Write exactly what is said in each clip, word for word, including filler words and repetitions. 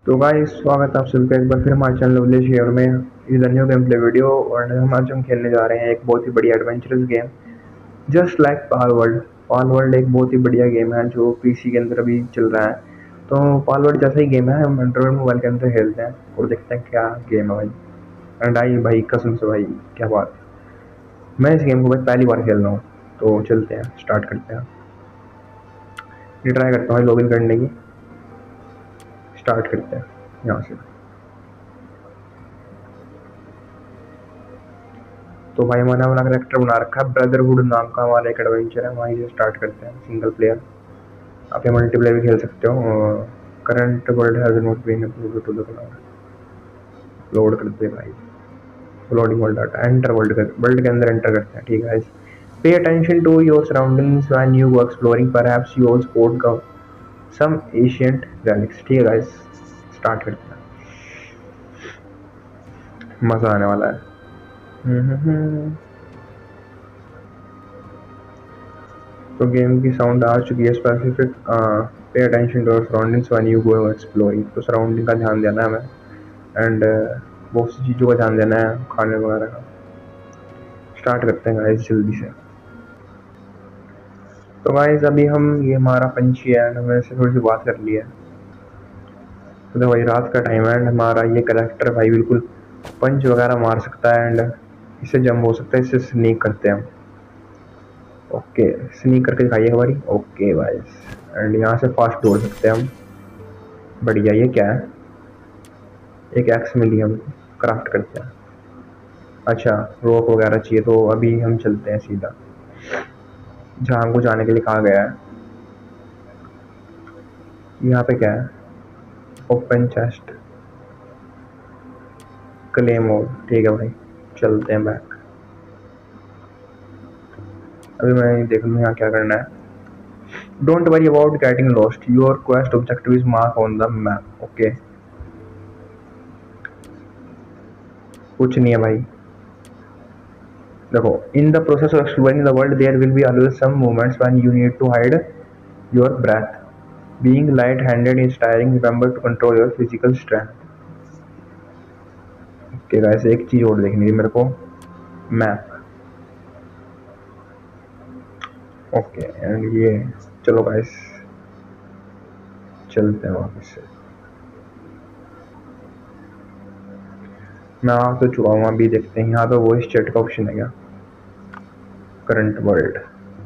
तो गाइस स्वागत है आप सभी का एक बार फिर हमारे चैनल विलेज शेयर में। इस न्यू गेम प्ले वीडियो और हम आज हम खेलने जा रहे हैं एक बहुत ही बढ़िया adventurous game just like Palworld. Palworld एक बहुत ही बढ़िया गेम है जो पीसी के अंदर अभी चल रहा है। तो पाल वर्ल्ड जैसा ही गेम है, हम एंड्रॉइड मोबाइल के अंदर खेलते हैं और देखते हैं क्या गेम है भाई। एंड आई भाई कसम से भाई, क्या बात है। मैं इस गेम को भाई पहली बार खेल रहा हूँ। तो चलते हैं, स्टार्ट करते हैं। ये ट्राई करता हूँ लॉगिन करने की। स्टार्ट करते हैं यहाँ से। तो भाई मैंने अपना करेक्टर बना रखा है, ब्रदरहुड नाम का हमारा एक एडवेंचर है, वहीं से स्टार्ट करते हैं। सिंगल प्लेयर, आप ये मल्टीप्लेयर भी खेल सकते हो। Current world has not been uploaded to the cloud. Load करते हैं भाई, loading world data. Enter world कर वर्ल्ड के अंदर एंटर करते हैं, ठीक है। Pay attention to your surroundings when you go exploring, perhaps you spot some ancient relics. ठीक है गाइस, स्टार्ट करते हैं, मजा आने वाला है। हम्म हम्म हम्म। तो गेम की साउंड आ चुकी है। Specific pay attention to your surroundings when you go exploring. तो सराउंडिंग का ध्यान देना है हमें, एंड बहुत सी चीज़ों का ध्यान देना है, खाने वगैरह का। स्टार्ट करते हैं गाइस जल्दी से। तो गाइस अभी हम, ये हमारा पंछी है एंड हमने इससे थोड़ी सी बात कर ली है। तो भाई रात का टाइम है एंड हमारा ये करेक्टर भाई बिल्कुल पंच वगैरह मार सकता है एंड इससे जंप हो सकता है, इससे स्नीक करते हैं हम। ओके, स्नीक करके दिखाइए हमारी। ओके भाई, एंड यहाँ से फास्ट दौड़ सकते हैं हम। बढ़िया। ये क्या है? एक एक्स मिली हमको, क्राफ्ट करते हैं। अच्छा, रोप वगैरह चाहिए, तो अभी हम चलते हैं सीधा जहाँ हमको जाने के लिए कहा गया है। यहाँ पे क्या है? Open chest, claim mode. ठीक है भाई, चलते हैं बैक। अभी मैं देख लूँ यहाँ क्या करना है। Don't worry about getting lost, your quest objective is mark on the map. Okay, कुछ नहीं है भाई। देखो, in the process of exploring the world there will be always some moments when you need to hide your breath. Being light handed is tiring, remember to control your physical strength. Okay guys, एक चीज और देखनी थी मेरे को, map. Okay, and ये चलो guys चलते हैं वापस से। मैं आ तो चुका हूँ, अभी देखते हैं यहाँ पे वॉइस चैट का ऑप्शन है क्या? Current world,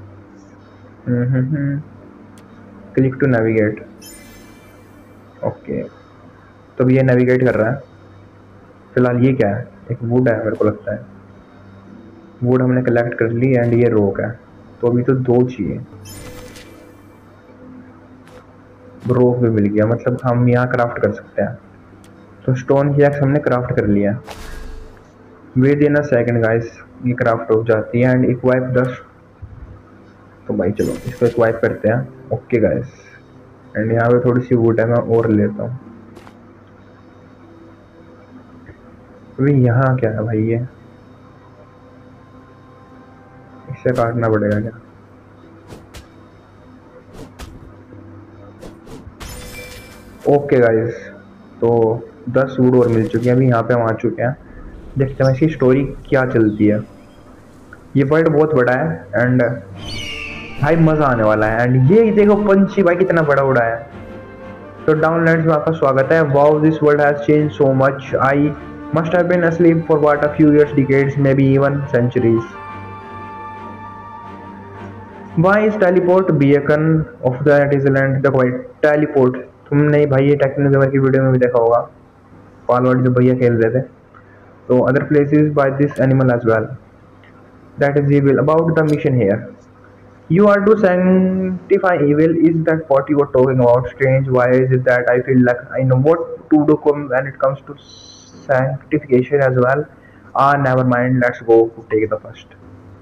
click to navigate. Okay, तो अब ये नेविगेट कर रहा है। फिलहाल ये क्या है? एक वुड है मेरे को लगता है। वुड हमने कलेक्ट कर ली एंड ये रोक है, तो अभी तो दो चाहिए। रोक भी मिल गया, मतलब हम यहाँ क्राफ्ट कर सकते हैं। तो स्टोन की एक्स हमने क्राफ्ट कर लिया। Within a second guys ये क्राफ्ट हो जाती है एंड इक्वाइप दस। तो भाई चलो इसको इक्वाइप करते हैं। ओके गाइस, एंड यहाँ पे थोड़ी सी वुड है, मैं और लेता हूँ। अभी यहाँ क्या है भाई? ये इसे काटना पड़ेगा क्या? ओके गाइस, तो दस वुड और मिल चुकी है। अभी यहाँ पे हम आ चुके हैं, देखते हैं इसकी स्टोरी क्या चलती है। ये वर्ल्ड बहुत बड़ा है एंड भाई मजा आने वाला है। एंड ये देखो पंछी भाई कितना बड़ा उड़ा है। तो डाउनलाइंस में आपका स्वागत है। Wow, this world has change so much, I must have been asleep for what a few years, decades, maybe even centuries. Why is teleport beacon of the Netherlands? देखो भाई, टेलीपोर्ट तुमने भाई ये टेक्नोलॉजी की वीडियो में भी देखा होगा, फॉरवर्ड जो भैया खेल रहे थे। तो other places by this animal as well, that is evil about the mission here. You are to sanctify evil. Is that what you are talking about? Strange. Why is it that I feel like I know what to do when it comes to sanctification as well? Ah, never mind. Let's go to take the first.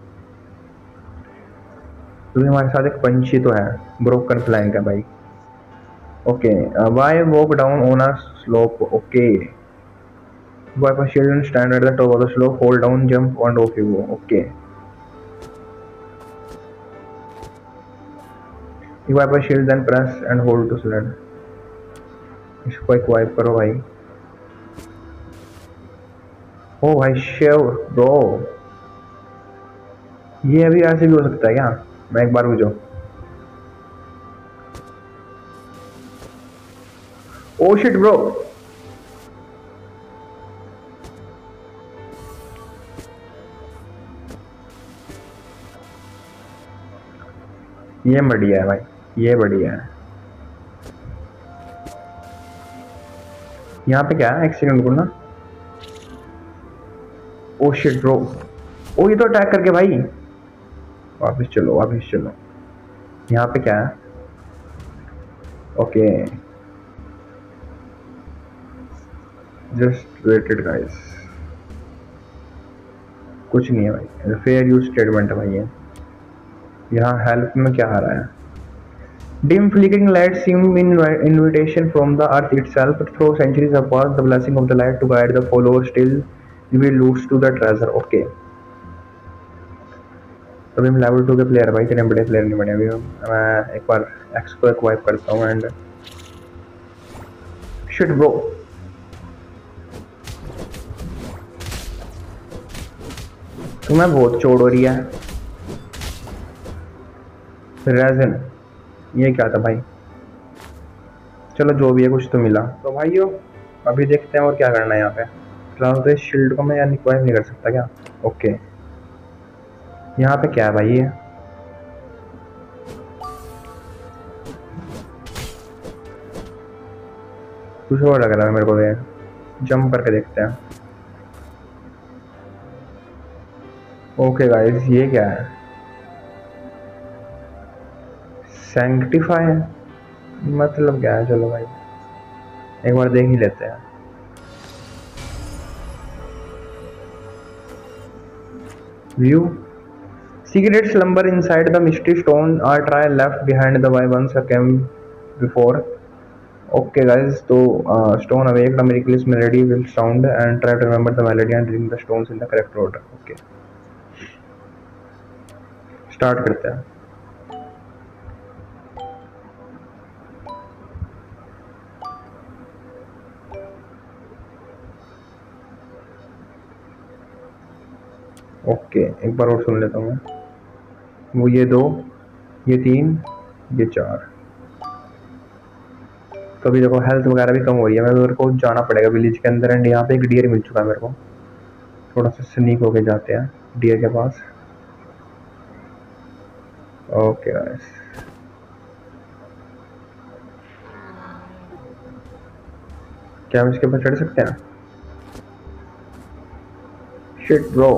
तो हमारे साथ एक पंछी तो है, broken flank है भाई। Okay, Y walk down on a slope. Okay, Y पर shield stand at the top of the slope, hold down, jump and off you go. Okay, equip a shield then press and hold to select. इसको एक wipe करो भाई। ओ भाई शेव bro, ये अभी ऐसे भी हो सकता है क्या? मैं एक बार रुझो। ओ शिट ब्रो, ये बढ़िया है भाई, ये बढ़िया है। यहाँ पे क्या है, एक सेकंड को ना। ओ शिट ब्रो, ओ ये तो अटैक करके भाई। वापिस चलो वापिस चलो। यहाँ पे क्या है? Okay, just waited guys. कुछ नहीं है भाई, फेयर यूज स्टेटमेंट है भाई ये। यहाँ हेल्प में क्या आ रहा है? Dim flickering light seem in invitation from the earth itself. Through centuries have passed, the blessing of the light to guide the follower still reveal roots to the treasure. Okay. तो अभी हम level two के player भाई, इतने बड़े player नहीं बने अभी हम। मैं एक बार एक्स को एक वाइप करता हूँ एंड शिट ब्रो, तुम्हें बहुत चोट हो रही है। रेजन, ये क्या था भाई? चलो जो भी है, कुछ तो मिला। तो भाइयों अभी देखते हैं और क्या करना है यहाँ पे। फिलहाल तो इस शील्ड को मैं यार रिक्वायर नहीं कर सकता क्या? ओके, यहाँ पे क्या है भाई? ये कुछ और लग रहा है मेरे को, ये जंप करके देखते हैं। ओके गाइस, ये क्या है? सैंक्टिफाई मतलब क्या है? चलो भाई एक बार देख ही लेते हैं। View secret slumber inside the misty stone are try left behind the by once came before. Okay guys, तो stone awake the miraculous melody will sound and try to remember the melody and bring the stones in the correct order. Okay, start करते हैं। Okay okay, एक बार और सुन लेता हूँ मैं। वो ये दो, ये तीन, ये चार। तो अभी देखो हेल्थ वगैरह भी कम हो रही है। मैं मेरे को जाना पड़ेगा विलेज के अंदर एंड यहाँ पे एक डियर मिल चुका है मेरे को। थोड़ा सा स्नीक होके जाते हैं डियर के पास। ओके गाइस, क्या हम इसके ऊपर चढ़ सकते हैं? शिट ब्रो,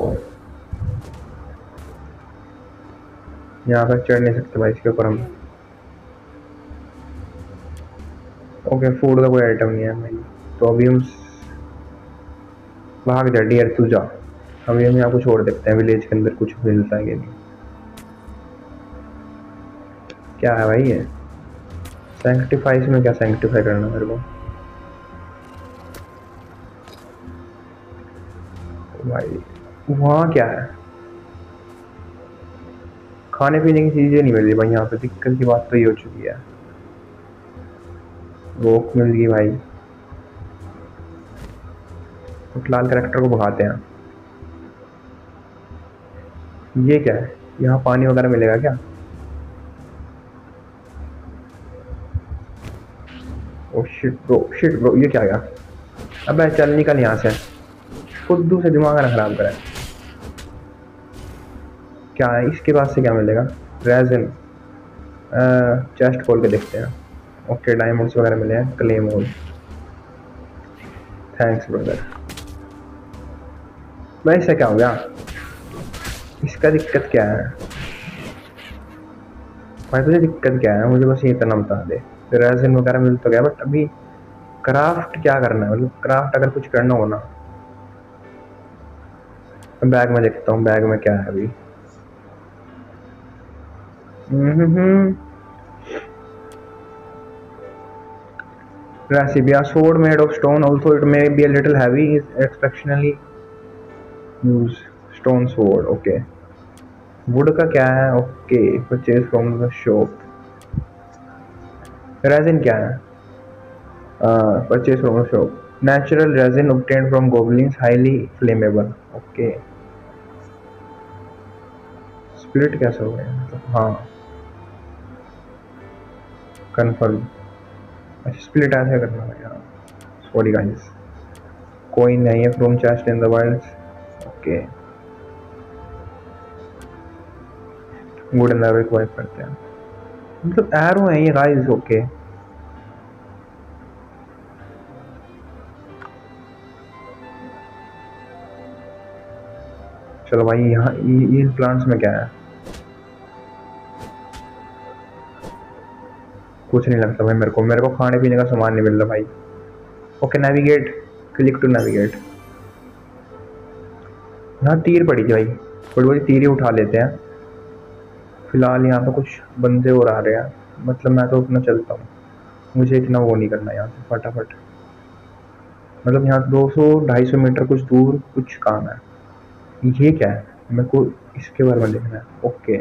यहाँ पर चढ़ नहीं सकते भाई इसके ऊपर हम। ओके, फूड का कोई आइटम नहीं है भाई, तो अभी हम भाग जा डियर, तू जा। अभी हम यहाँ कुछ और देखते हैं विलेज के अंदर कुछ मिलता है कि नहीं। क्या है भाई ये? सैंक्टिफाइज में क्या सैंक्टिफाई करना मेरे को भाई? वहाँ क्या है? खाने पीने की चीजें नहीं मिल रही भाई यहाँ पे। दिक्कत की बात तो ये हो चुकी है। रोक मिल गई भाई, तो फिलहाल करेक्टर को भगाते हैं। ये क्या है? यहाँ पानी वगैरह मिलेगा क्या? Oh shit bro, shit bro, ये क्या गया? अबे चल निकल यहाँ से, खुद से दिमाग ना खराब करा। क्या है इसके पास से? क्या मिलेगा? रेजन, चेस्ट खोल के देखते हैं। ओके, डायमंड्स वगैरह मिले हैं, क्लेम होल। Thanks brother. भाई इससे क्या हो गया? इसका दिक्कत क्या है भाई? तुझे दिक्कत क्या है? मुझे बस ये इतना बता दे। रेजन वगैरह मिल तो गया, बट अभी क्राफ्ट क्या करना है? मतलब क्राफ्ट अगर कुछ करना हो ना, बैग में देखता हूँ बैग में क्या है अभी। हम्म recipe, a sword made of stone, also it may be a little heavy, is exceptionally use stone sword. Okay, wood का क्या है? Okay, purchase from the shop. Resin क्या है? Purchase from shop. Natural resin obtained from goblins highly flammable. Okay, split कैसे हो गया मतलब? हाँ, कन्फर्म। अच्छा, स्प्लिट ऐसे करना है यार। सॉरी गाइस, कोई नहीं है from chest in the wild. Okay, wooden arrow require करते हैं, मतलब एरो है ये गाइस। ओके, चलो भाई, यहाँ ये इन प्लांट्स में क्या है? कुछ नहीं लगता भाई मेरे को मेरे को खाने पीने का सामान नहीं मिल रहा भाई। Okay, navigate, click to navigate. यहाँ तीर पड़ी थी भाई, थोड़ी बड़ी तीर ही उठा लेते हैं। फिलहाल यहाँ पे कुछ बंदे और आ रहे हैं, मतलब मैं तो अपना चलता हूँ, मुझे इतना वो नहीं करना यहाँ से फटाफट। मतलब यहाँ दो सौ ढाई सौ मीटर कुछ दूर कुछ काम है। ये क्या है, मेरे को इसके बारे में देखना है। ओके,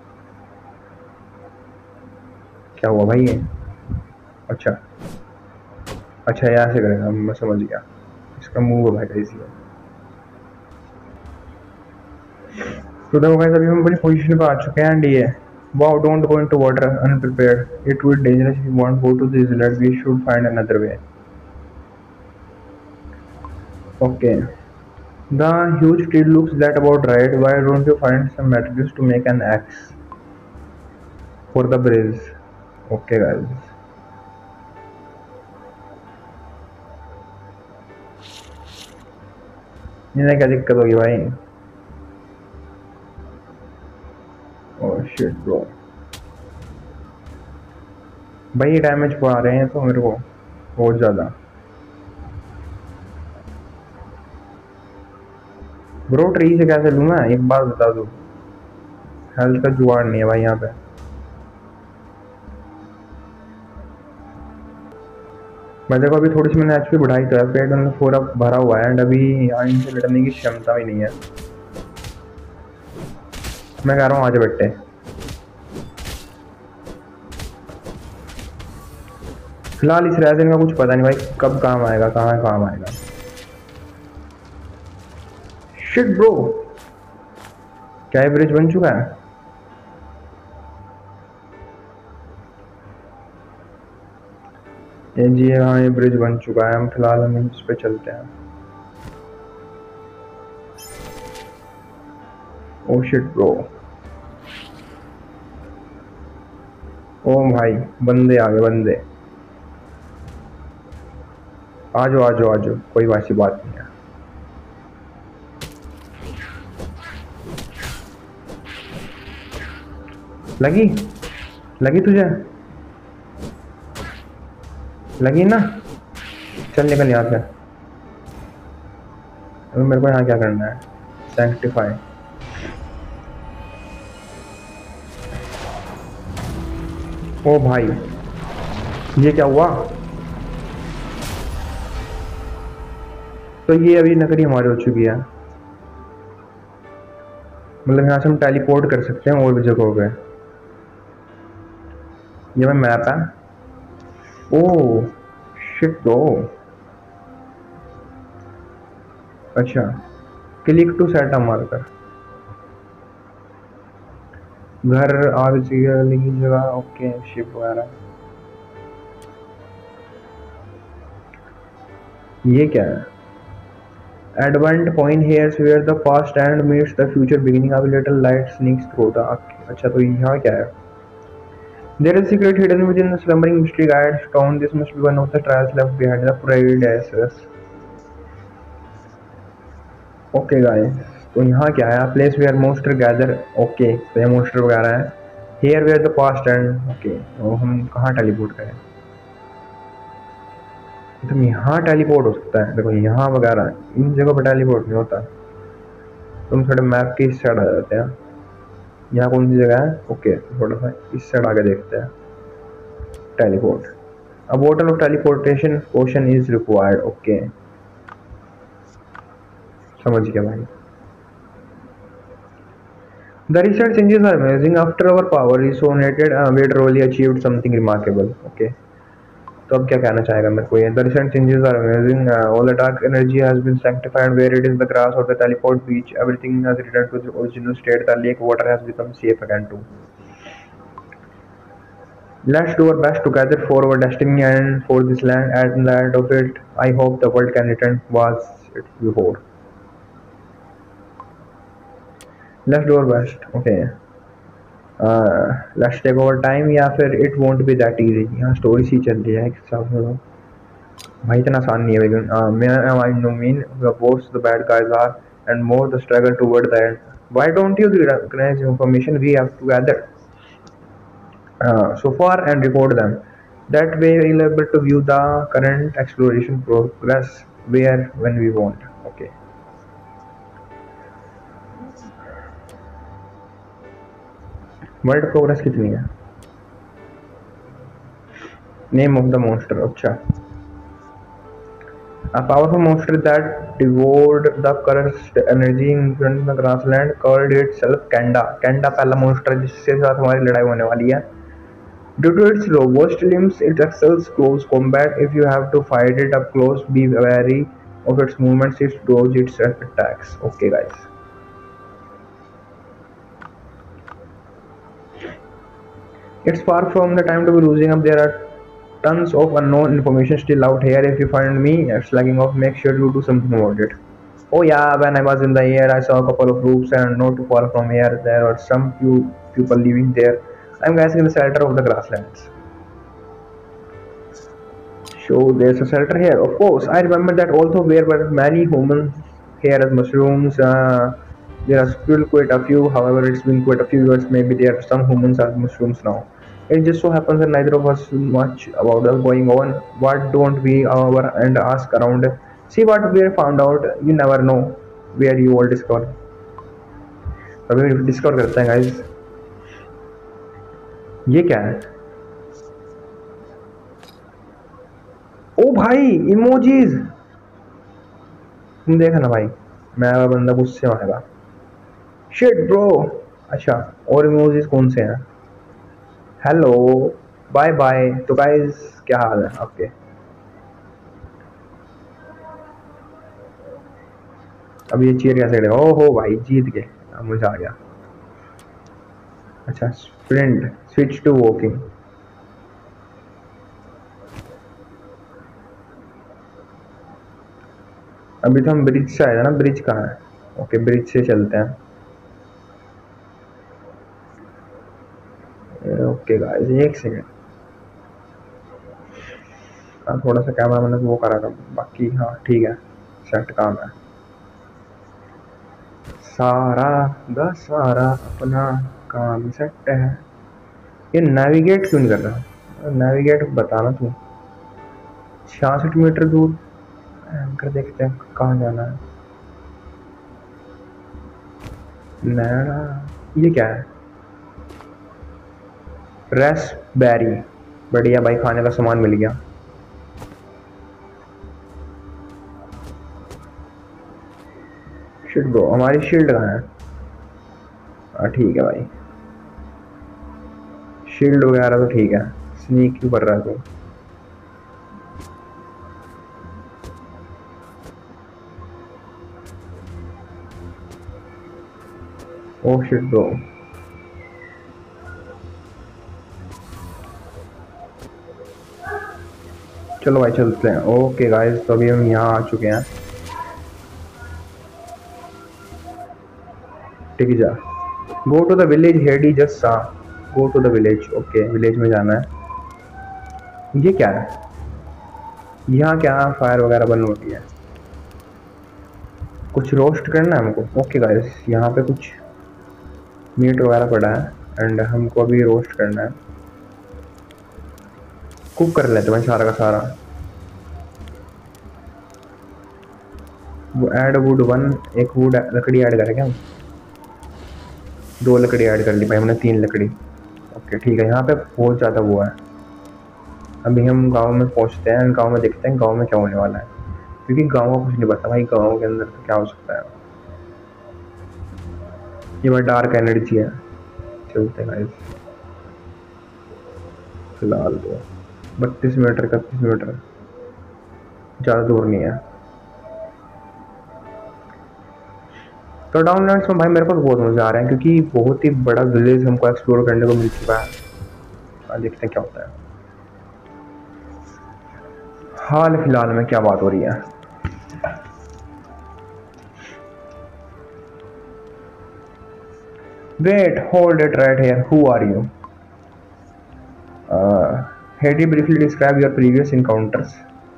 क्या हुआ भाई ये? अच्छा अच्छा, ये ऐसे करेगा, मैं समझ गया। इसका मुंह है भाई इसी। तो देखो गाइस, अभी हम अपनी पोजीशन पे आ चुके हैं एंड ये wow, don't go into water unprepared, it will dangerous, if you want go to this let we should find another way. Okay, the huge tree looks that about right, why don't you find some materials to make an axe for the bridge. Okay guys, इन्हें क्या दिक्कत होगी भाई? ओह shit bro, भाई ये damage पा रहे हैं तो मेरे को बहुत ज़्यादा। ब्रो ट्री से कैसे लूँ मैं, एक बात बता दो। हेल्थ का जुगाड़ नहीं है भाई यहाँ पे। मैं देखो अभी थोड़ी सी मैंने एचपी बढ़ाई तो है, पेट में पूरा भरा हुआ है एंड अभी यहाँ इनसे लड़ने की क्षमता भी नहीं है। मैं कह रहा हूँ आज बेटे, फिलहाल इस रेजिन का कुछ पता नहीं भाई कब काम आएगा, कहाँ काम आएगा। शिट ब्रो, क्या ये ब्रिज बन चुका है? ये जी हाँ, ये ब्रिज बन चुका है। हम फिलहाल हम इस पे चलते हैं। ओ शिट ब्रो, ओ भाई बंदे आ गए, बंदे। आ जाओ आ जाओ आ जाओ, कोई वैसी बात नहीं है। लगी लगी तुझे, लगी ना? चल निकल यहाँ से। अभी मेरे को यहाँ क्या करना है? सैंक्टिफाई। ओ भाई, ये क्या हुआ? तो ये अभी नकरी हमारी हो चुकी है, मतलब यहाँ से हम टेलीपोर्ट कर सकते हैं और भी जगहों पे। ये मैं मैप है। ओह शिट ब्रो, अच्छा, click to set a marker. घर आग जगह की जगह, ओके, शिप वगैरह। ये क्या है? Advent point here's where the past and meets the future beginning of little light sneaks through the. अच्छा, तो यहाँ क्या है? There is secret hidden within the slumbering mystery guide stone. This must be one of the trials left behind the predecessors. Okay guys, तो यहाँ क्या है? Place where monster gather. Okay, तो ये मोस्टर वगैरह है। Here where the past and, okay, तो हम कहाँ टेलीपोर्ट करें? तो यहाँ टेलीपोर्ट हो सकता है, देखो यहाँ वगैरह इन जगह पर टेलीपोर्ट नहीं होता। तुम थोड़े मैप के इस साइड आ जाते हैं। यहाँ कौन सी जगह है? ओके, थोड़ा सा इस साइड आके देखते हैं। Teleport, a bottle of teleportation potion is required. Okay, समझ गया भाई। The recent changes are amazing. After our power resonated, uh, we had really achieved something remarkable. Okay. तो अब क्या कहना चाहेगा मेरे को ये? The recent changes are amazing. Uh, all the dark energy has been sanctified where it is the grass or the teleport beach. Everything has returned to the original state. The lake water has become safe again too. Let's do our best to gather for our destiny and for this land. At the end of it, I hope the world can return was it before. Let's do our best. Okay. Uh, let's take our time या फिर it won't be that easy. यहाँ story सी चल रही है एक हिसाब से तो भाई इतना आसान नहीं है लेकिन uh, may I no mean the worse the bad guys are and more the struggle toward the end. Why don't you recognize information we have to gather uh, so far and record them? That way we'll able to view the current exploration progress where when we want. Okay. World progress कितनी है? Name of the monster. अच्छा. A powerful monster that devoured the cursed energy in the grassland called itself Kanda. Kanda पहला monster जिसके साथ हमारी लड़ाई होने वाली है. Due to its robust limbs, it excels close combat. If you have to fight it up close, be wary of its movements. It dodge its attacks. Okay, guys. It's far from the time to be losing up. There are tons of unknown information still out here. If you find me slacking off, make sure you do something about it. Oh yeah, when I was in the air, I saw a couple of roofs and not too far from here, there were some few people living there. I'm guessing in the shelter of the grasslands. So there's a shelter here. Of course, I remember that although there were many humans here as mushrooms, uh, there are still quite a few. However, it's been quite a few years. Maybe there are some humans as mushrooms now. It just so happens that neither of us know much about what's going on. What don't we over and ask around? See what we found out. You never know where you all discover. अभी discover करते हैं guys. ये क्या है? ओ भाई emojis. तुम देखा ना भाई, मैं बंदा गुस्से में आएगा. Shit bro. अच्छा और इमोजीज कौन से हैं? Hello bye bye. तो गाइस क्या हाल है आपके? अब ये चीयर कैसे करेगा? ओ हो भाई जीत गए. अब मुझे आ गया. अच्छा स्प्रिंट स्विच टू वॉकिंग. अभी तो हम ब्रिज से आए थे ना. ब्रिज कहाँ है? ओके ब्रिज से चलते हैं. ओके गाइस एक सेकेंड. हाँ थोड़ा सा कैमरा मैंने वो करा था बाकी. हाँ ठीक है सेट काम है. सारा द सारा अपना काम सेट है. ये नेविगेट क्यों नहीं कर रहा? नेविगेट बताना तू. छियासठ मीटर दूर कर देखते हैं कहाँ जाना है. नैना ये क्या है? रेस्पबेरी. बढ़िया भाई खाने का सामान मिल गया. शिट ब्रो हमारी शील्ड कहाँ है? हाँ ठीक है भाई. शील्ड वगैरह तो ठीक है. स्नीक क्यों कर रहा है तू? Oh shit bro. चलो भाई चलते हैं. ओके गाइस तो अभी हम यहाँ आ चुके हैं. ठीक है जा. Go to the village heady just सा. Go to the village. Okay village में जाना है. ये क्या है? यहाँ क्या फायर वगैरह बन होती है? कुछ रोस्ट करना है हमको. ओके गाइस यहाँ पे कुछ मीट वगैरह पड़ा है एंड हमको अभी रोस्ट करना है. कुक कर लेते हैं सारा का सारा. वो ऐड वुड वन. एक वुड लकड़ी ऐड करें क्या? दो लकड़ी ऐड कर ली भाई हमने. तीन लकड़ी. ओके ठीक है. यहाँ पे बहुत ज़्यादा वो है. अभी हम गांव में पहुँचते हैं. गांव में देखते हैं गांव में क्या होने वाला है क्योंकि गांव का कुछ नहीं पता भाई. गांव के अंदर तो क्या हो सकता है? ये मैं डार्क एनर्जी है. चलते हैं गाइस फिलहाल तो. बत्तीस मीटर इकतीस मीटर, ज़्यादा दूर नहीं है। तो डाउनलाइंस में भाई मेरे को बहुत मज़ा आ रहा है क्योंकि बहुत ही बड़ा विलेज हमको एक्सप्लोर करने को मिल चुका है। हाँ, देखते हैं क्या होता है। हाल फिलहाल में क्या बात हो रही है। Wait hold it right here, who are you? Had you briefly describe your previous encounters?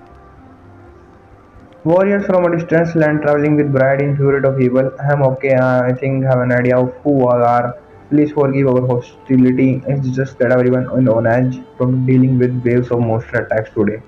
Warriors from a distant land traveling with bride in pursuit of evil. I'm okay, uh, I think I have an idea of who we are. Please forgive our hostility. It's just that everyone is on edge from dealing with waves of monster attacks today.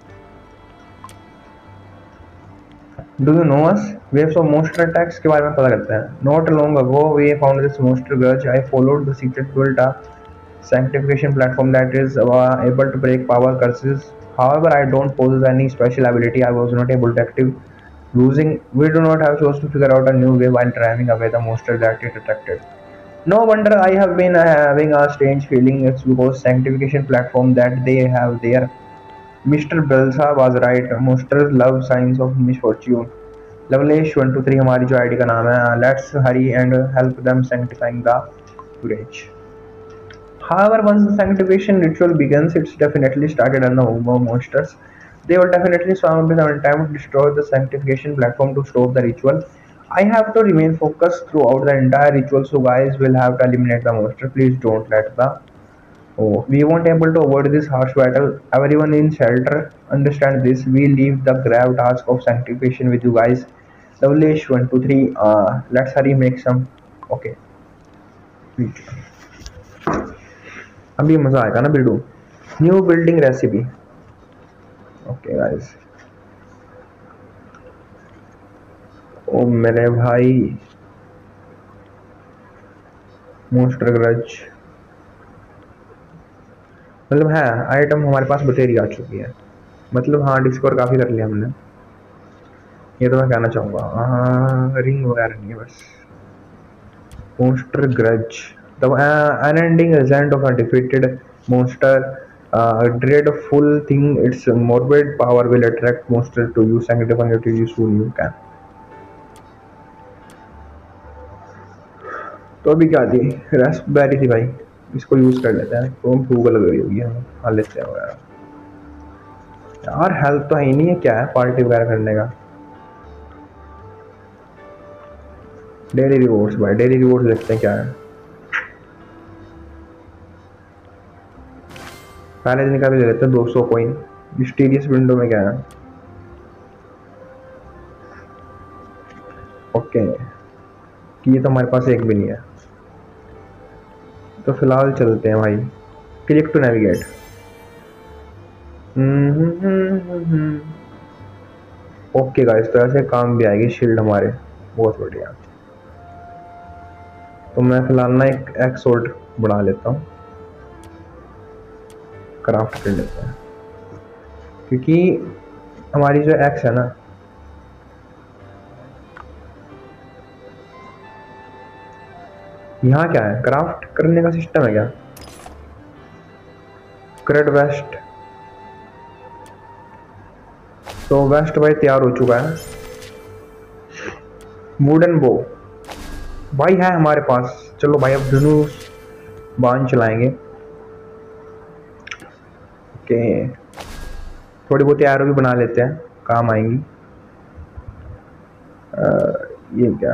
Do you know us? Waves of monster attacks के बारे में पता करते हैं. Not long ago, we found this monster grudge. I followed the secret built a sanctification platform that is uh, able to break power curses. However, I don't possess any special ability. I was not able to active using. We do not have choice to figure out a new way while driving away the monster that it attracted. No wonder I have been uh, having a strange feeling. It's because sanctification platform that they have there. Mister Belsa was right. Monsters love signs of misfortune. Lovelesh one two three हमारी जो ID का नाम है. Let's hurry and help them sanctifying the village. However, once the sanctification ritual begins, it's definitely started on the home of monsters. They will definitely swarm up in an attempt to destroy the sanctification platform to stop the ritual. I have to remain focused throughout the entire ritual, so guys will have to eliminate the monster. Please don't let the oh we won't able to avoid this harsh battle. Everyone in shelter understand this. We leave the grave task of sanctification with you guys. Lovelish one two three. Uh, let's hurry make some. Okay. अभी मजा आएगा ना बिल्डू. New building recipe. Okay guys. ओ मेरे भाई मोस्टर grudge मतलब है आइटम हमारे पास बतेरी आ चुकी है. मतलब हाँ डिस्कवर काफ़ी कर लिया हमने. ये तो मैं कहना चाहूँगा. हाँ रिंग वगैरह नहीं है बस. Monster grudge the uh, unending result of a defeated monster. Uh, dreadful thing, its morbid power will attract monsters to you, sanctifying it to you soon you can. तो अभी क्या थी? रास्पबेरी थी भाई. इसको यूज कर लेते हैं. तो भूख लग रही होगी हम खा लेते हैं वगैरह. यार हेल्थ तो है ही नहीं है. क्या है पार्टी वगैरह करने का? डेली रिवॉर्ड्स भाई. डेली रिवॉर्ड्स देखते हैं क्या है. पहले दिन का भी ले लेते हैं दो सौ कोइन. मिस्टीरियस विंडो में क्या है? ओके कि ये तो हमारे पास एक भी नहीं है. तो फिलहाल चलते हैं भाई. Click to navigate. Okay guys तो ऐसे काम भी आएगी शील्ड हमारे. बहुत बढ़िया. तो मैं फिलहाल ना एक एक्सोर्ट बढ़ा लेता हूँ. क्राफ्ट कर लेते हैं क्योंकि हमारी जो एक्स है ना यहाँ क्या है. क्राफ्ट करने का सिस्टम है क्या? Crate waste. तो वेस्ट भाई तैयार हो चुका है. वुडन बो भाई है हमारे पास. चलो भाई अब धनुष बाण चलाएंगे. ओके थोड़ी बहुत एरो भी बना लेते हैं. काम आएंगी. आ, ये क्या?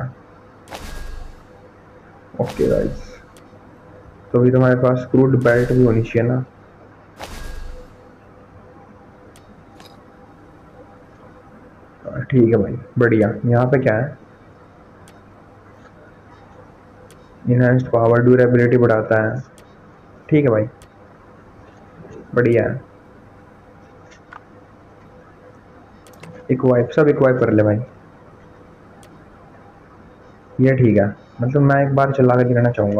ओके गाइस तो अभी तुम्हारे पास स्क्रूड बेल्ट भी होनी चाहिए ना. ठीक है भाई बढ़िया. यहाँ पे क्या है? इनहेंस्ड पावर ड्यूरेबिलिटी बढ़ाता है. ठीक है भाई बढ़िया है. इक्वाइप सब इक्वाइप कर ले भाई. ये ठीक है. मतलब मैं एक बार चला कर दिखाना चाहूँगा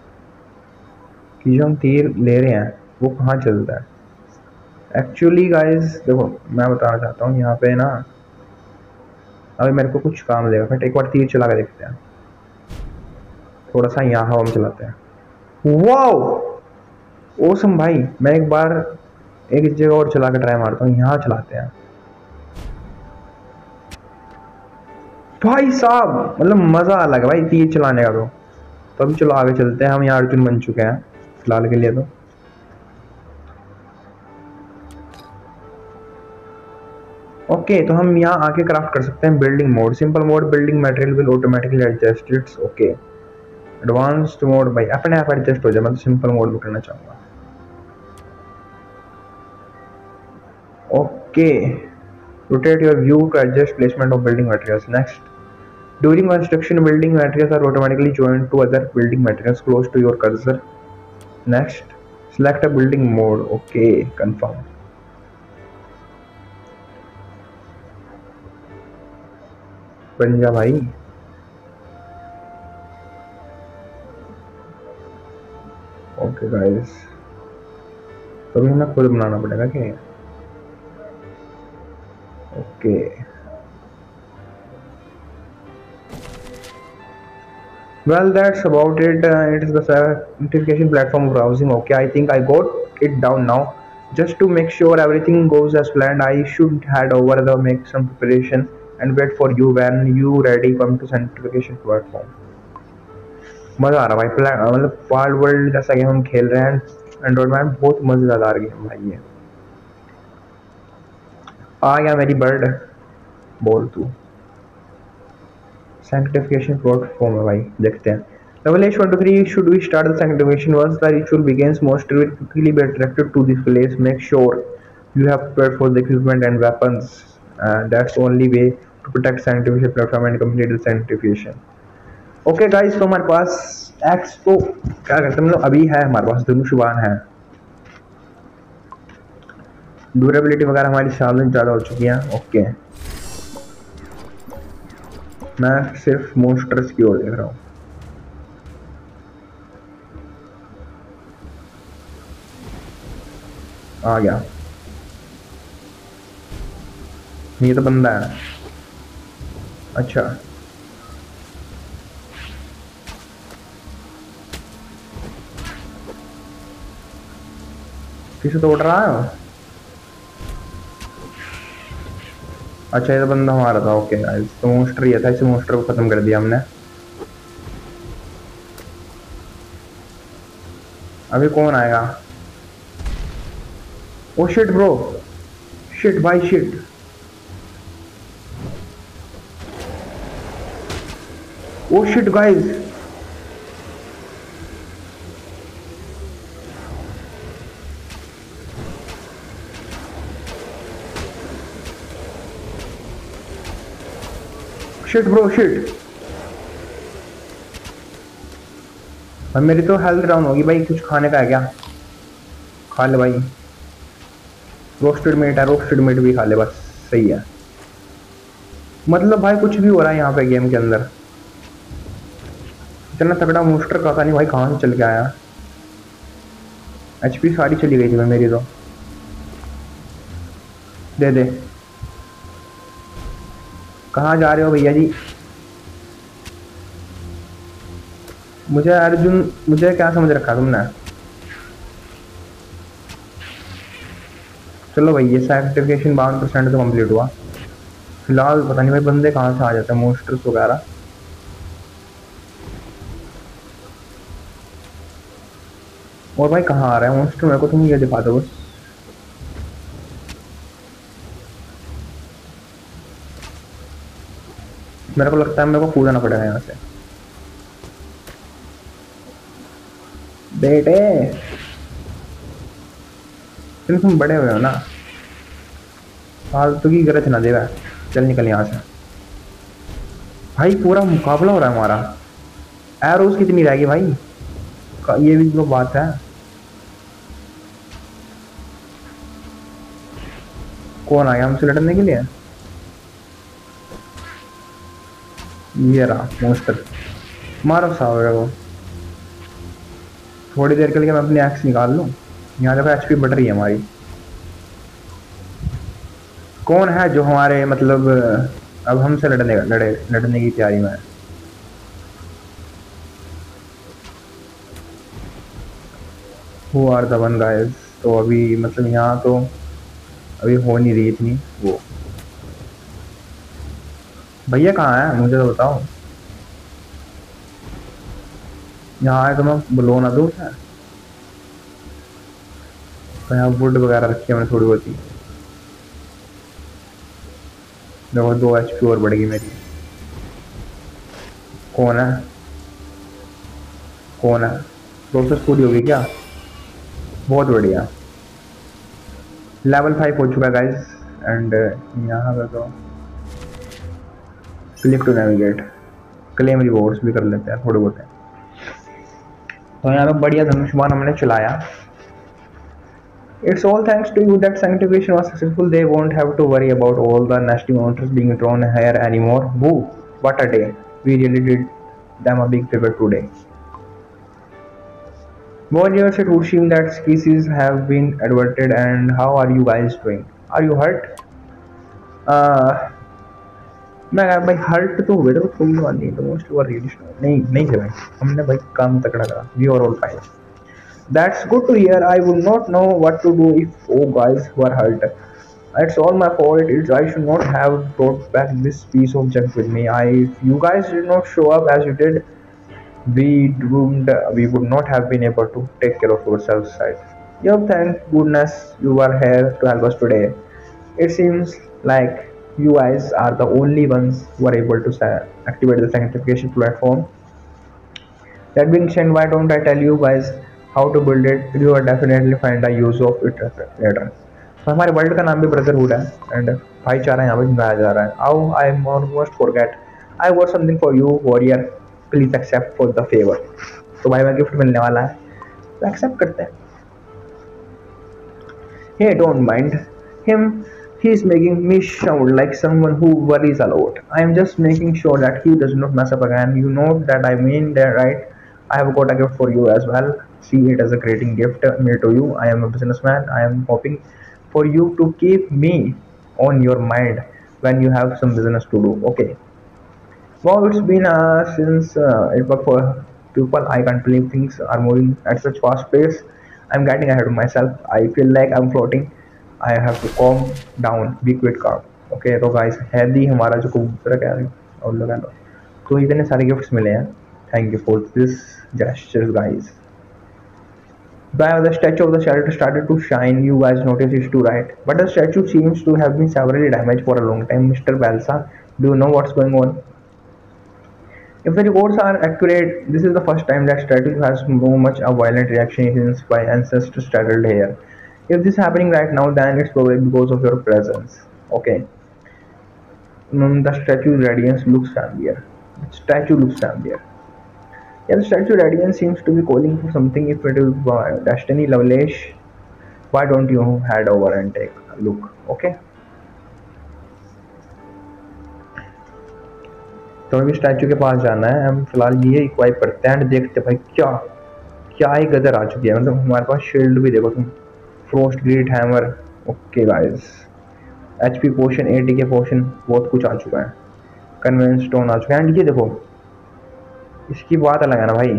कि जो हम तीर ले रहे हैं वो कहाँ चलता है. एक्चुअली गाइस देखो मैं बताना चाहता हूँ यहाँ पे ना अभी मेरे को कुछ काम देगा. फिर एक बार तीर चला कर देखते हैं. थोड़ा सा यहाँ हवा में चलाते हैं. वाओ ओसम भाई. मैं एक बार एक जगह और चला के ट्राई मारता हूँ, यहाँ चलाते हैं भाई साहब। मतलब मजा अलग है भाई तीर चलाने का। तो तो अभी चलो आगे चलते हैं, हम यहाँ अर्जुन बन चुके हैं फिलहाल के लिए। तो ओके, तो हम यहाँ आके क्राफ्ट कर सकते हैं building mode, simple mode building material will automatically adjust it's okay. Advanced mode भाई अपने आप एडजस्ट हो जाए, मैं तो सिंपल मोड में करना चाहूँगा। Okay, rotate your view to adjust placement of building materials. Next, during construction, building materials are automatically joined to other building materials close to your cursor. Next, select a building mode. Okay, confirm. बन जा भाई। Okay guys, तो अभी हमें खुद बनाना पड़ेगा क्या? Okay, well that's about it. Uh, it is the certification platform browsing. Okay, I think I got it down now. Just to make sure everything goes as planned, I should head over the make some preparation and wait for you when you ready come to certification platform. मजा आ रहा भाई, plan मतलब part world जैसा game हम खेल रहे हैं Android में, बहुत मजेदार गेम भाई ये। आ गया मेरी बर्ड, बोल तू। sanctification platform है भाई, देखते हैं। Level H one to three, should we start the sanctification? Once the ritual begins, monster will quickly be attracted to this place. Make sure you have prepared for the equipment and weapons. Uh, that's the only way to protect sanctification platform and complete the sanctification. Okay guys, तो हमारे पास x तो क्या कहते हैं मतलब अभी है हमारे पास धनुषबाण है। ड्यूरेबिलिटी वगैरह हमारी सामने ज़्यादा हो चुकी है। ओके, मैं सिर्फ मोस्टर्स की ओर देख रहा हूँ। आ गया, ये तो बंदा है। अच्छा, किसे तोड़ रहा है? अच्छा, ये तो बंदा हमारा था। ओके गाइस, तो मोस्टर ये था, इस मोस्टर को खत्म कर दिया हमने। अभी कौन आएगा? ओ शिट ब्रो, शिट भाई shit. Oh shit guys, shit bro shit. और मेरी तो हेल्थ डाउन होगी भाई, कुछ खाने का है क्या? खा ले भाई, रोस्टेड मीट है, रोस्टेड मीट भी खा ले बस, सही है। मतलब भाई कुछ भी हो रहा है यहाँ पे गेम के अंदर। इतना तगड़ा मोस्टर का था नहीं भाई, कहाँ से चल के आया? एचपी सारी चली गई थी मैं मेरी तो। दे दे, कहाँ जा रहे हो भैया जी? मुझे अर्जुन, मुझे क्या समझ रखा तुमने? चलो भाई, ये सर्टिफिकेशन बावन परसेंट तो कम्प्लीट हुआ। फिलहाल पता नहीं भाई बंदे कहाँ से आ जाते हैं, मोस्टर्स वगैरह। और भाई कहाँ आ रहा है मोस्टर? मेरे को तुम ये दिखा दो बस। मेरे को लगता है मेरे को कूदना पड़ेगा यहाँ से। बेटे तुम तुम बड़े हुए हो ना, फालतू की गरज ना देगा। चल निकल यहाँ से भाई, पूरा मुकाबला हो रहा है हमारा। एरोज कितनी रहेगी भाई, ये भी तो बात है। कौन आया हमसे लड़ने के लिए? ये रहा मोस्टर, मारो साहब वो। थोड़ी देर के लिए मैं अपनी एक्स निकाल लूँ। यहाँ देखो एचपी बढ़ रही है हमारी। कौन है जो हमारे मतलब अब हमसे लड़ने लड़े लड़ने की तैयारी में है? Who are the one guys? तो अभी मतलब यहाँ तो अभी हो नहीं रही थी वो। भैया कहाँ है मुझे तो बताओ। यहाँ है तो मैं बुलो ना दूँ उसे। तो यहाँ वुड वगैरह रखी है मैंने थोड़ी बहुत ही। देखो दो एच पी और बढ़ गई मेरी। कौन है? कौन है? प्रोसेस पूरी होगी क्या? बहुत बढ़िया। लेवल फाइव हो चुका है गाइस। एंड यहाँ पे तो click to navigate, claim rewards भी कर लेते हैं थोड़े बहुत है। तो यहाँ पे बढ़िया धनुष्मान हमने चलाया। It's all thanks to you that sanctification was successful. They won't have to worry about all the nasty monsters being drawn here anymore. Woo! What a day! We really did them a big favor today. Warriors at Urshim, that species have been adverted, and how are you guys doing? Are you hurt? Uh, मैं भाई hurt तो हुए थे थोड़ी बात नहीं, तो most were really नहीं नहीं थे भाई। हमने भाई काम तकड़ा करा। We are all fine. That's good to hear. I would not know what to do if oh guys were hurt. It's all my fault. It's I should not have brought back this piece of junk with me. I if you guys did not show up as you did, we wouldn't we would not have been able to take care of yourselves, right? Yep, thank goodness you were here to help us today. It seems like you guys are the only ones who are able to sa- activate the sanctification platform. That being said, why don't I tell you guys how to build it? You will definitely find a use of it later. तो हमारे world का नाम भी brotherhood है and भाईचारा यहाँ पे निभाया जा रहा है। Oh I almost forget, I what something for you warrior, please accept for the favour. तो भाई मैं गिफ्ट मिलने वाला है तो एक्सेप्ट करते हैं। Hey, don't mind him. He's making me sound like someone who worries a lot. I am just making sure that he does not mess up again. You know that I mean that, right? I have got a gift for you as well. See it as a greeting gift made to you. I am a businessman. I am hoping for you to keep me on your mind when you have some business to do. Okay. Wow, it's been uh, since uh, it worked for people. I can't believe things are moving at such fast pace. I'm getting ahead of myself. I feel like I'm floating. I have to calm down. Be quite calm. Okay, तो guys हैदी हमारा जो कबूतर क्या है और लगा लो। तो इतने सारे गिफ्ट्स मिले हैं। Thank you for this gestures, guys. Why the statue of the shelter started to shine, you guys noticed it too, right? But the statue seems to have been severely damaged for a long time. Mister Balsa, do you know what's going on? If the reports are accurate, this is the first time that statue has so much a violent reaction since my ancestors settled here. If this is happening right now, then it's probably because of your presence. Okay. Mm, the statue radiance looks familiar. The statue looks familiar. Yeah, the statue radiance seems to be calling for something. If it is uh, Destiny Lovelace, why don't you head over and take a look? Okay. तो अभी statue के पास जाना है। हम फिलहाल ये इक्वाइप करते हैं एंड देखते हैं भाई क्या क्या ही गदर आ चुकी है। मतलब हमारे पास शील्ड भी देखो तुम, frost great hammer. Okay guys, HP potion, ATK potion, बहुत कुछ आ चुका है। कन्वेंस स्टोन आ चुका है एंड ये देखो इसकी बात अलग है ना भाई।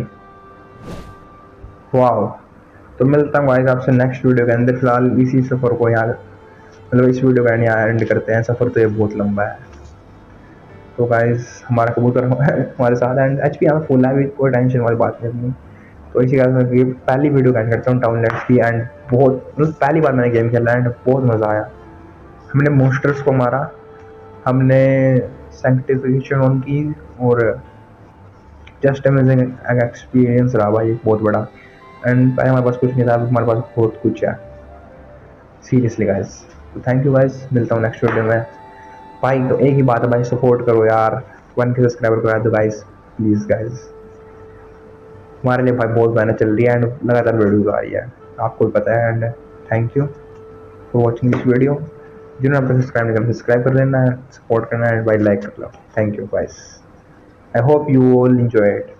वाह। तो मिलता हूँ गाइस आपसे नेक्स्ट वीडियो के अंदर। फिलहाल इसी सफ़र को यार मतलब इस वीडियो का यहाँ एंड करते हैं। सफ़र तो ये बहुत लंबा है। तो गाइस हमारा कबूतर हमारे साथ एंड एच पी यहाँ फुल है, भी कोई टेंशन वाली बात नहीं। तो इसी कारण मैं पहली वीडियो का एंड करता हूँ टाउनलेट्स की। एंड बहुत मतलब पहली बार मैंने गेम खेला एंड बहुत मज़ा आया। हमने मोस्टर्स को मारा, हमने सैंक्टिफिकेशन ऑन की और जस्ट अमेजिंग एक्सपीरियंस रहा भाई बहुत बड़ा। एंड पहले हमारे पास कुछ नहीं था, अब हमारे पास बहुत कुछ है सीरियसली गाइस। तो थैंक यू गाइस, मिलता हूँ नेक्स्ट वीडियो में भाई। तो एक ही बात है भाई, सपोर्ट करो यार, वन के सब्सक्राइबर करा दो गाइस प्लीज़ गाइस। हमारे लिए भाई बहुत मेहनत चल रही है एंड लगातार वीडियोज आ रही है, आपको भी पता है। And thank you for watching this video. जिन्होंने अपना सब्सक्राइब नहीं करना सब्सक्राइब कर लेना है, सपोर्ट करना है, भाई लाइक कर लो। Thank you guys, I hope you all enjoy it.